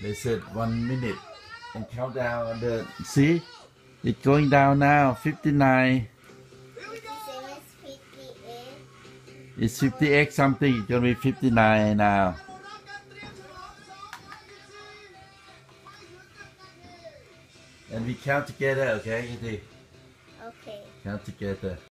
They said 1 minute and count down on the. See, it's going down now. 59. 57 is 58. It's 58 something. It's gonna be 59 now. And we count together, okay? Okay. Count together.